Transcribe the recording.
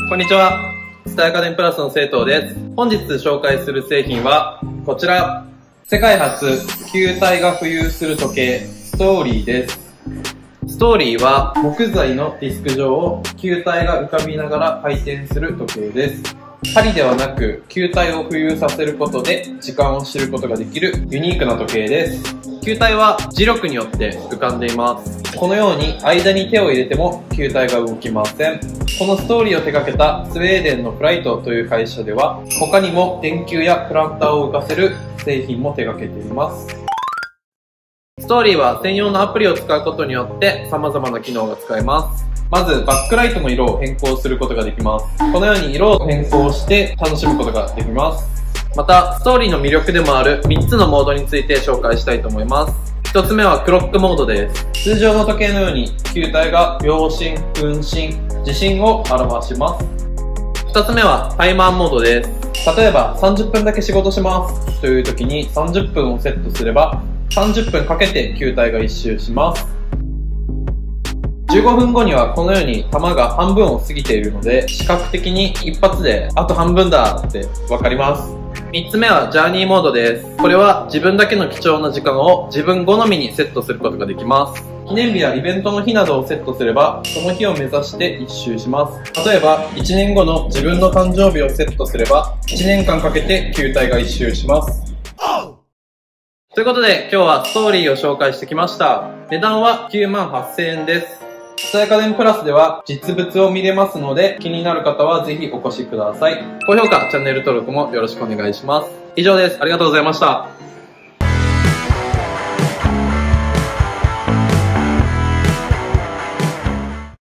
こんにちは。蔦屋家電プラスの生藤です。本日紹介する製品はこちら。世界初球体が浮遊する時計ストーリーです。ストーリーは木材のディスク上を球体が浮かびながら回転する時計です。針ではなく球体を浮遊させることで時間を知ることができるユニークな時計です。球体は磁力によって浮かんでいます。このように間に手を入れても球体が動きません。このストーリーを手掛けたスウェーデンのフライトという会社では他にも電球やプランターを浮かせる製品も手掛けています。ストーリーは専用のアプリを使うことによって様々な機能が使えます。まずバックライトの色を変更することができます。このように色を変更して楽しむことができます。またストーリーの魅力でもある3つのモードについて紹介したいと思います。1つ目はクロックモードです。通常の時計のように球体が秒針、分針、時針を表します。2つ目はタイマーモードです。例えば30分だけ仕事しますという時に30分をセットすれば30分かけて球体が1周します。15分後にはこのように球が半分を過ぎているので視覚的に一発であと半分だってわかります。3つ目はジャーニーモードです。これは自分だけの貴重な時間を自分好みにセットすることができます。記念日やイベントの日などをセットすればその日を目指して1周します。例えば1年後の自分の誕生日をセットすれば1年間かけて球体が1周します。ということで今日はストーリーを紹介してきました。値段は98,000円です。蔦屋家電プラスでは実物を見れますので気になる方はぜひお越しください。高評価、チャンネル登録もよろしくお願いします。以上です。ありがとうございました。